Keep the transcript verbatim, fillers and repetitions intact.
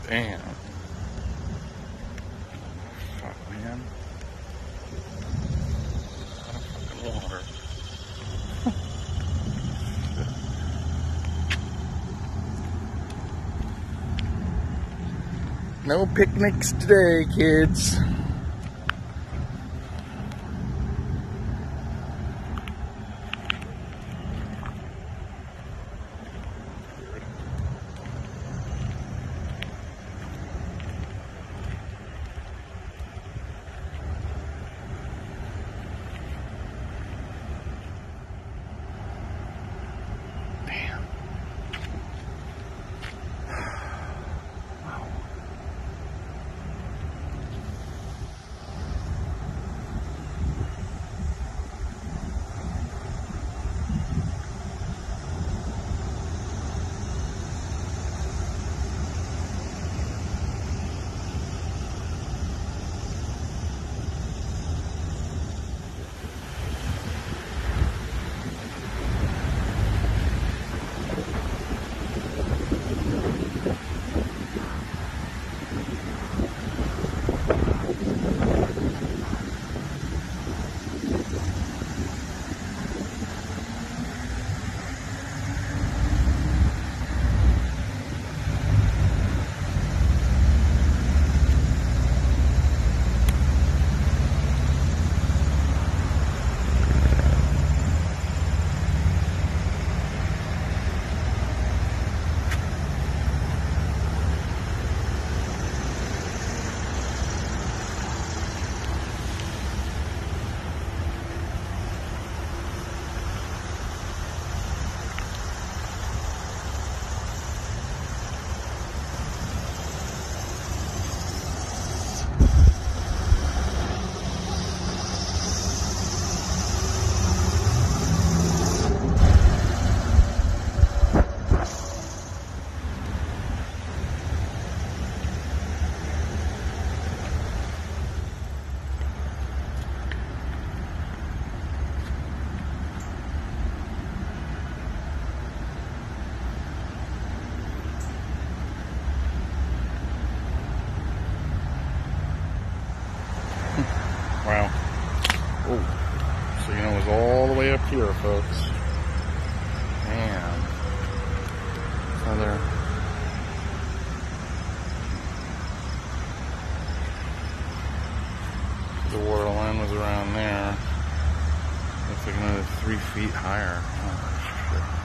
Damn. Fuck, man. A lot of fucking water. No picnics today, kids. Wow. Oh, so you know it was all the way up here, folks. Man. Another. The water line was around there. Looks like another three feet higher. Oh, shit.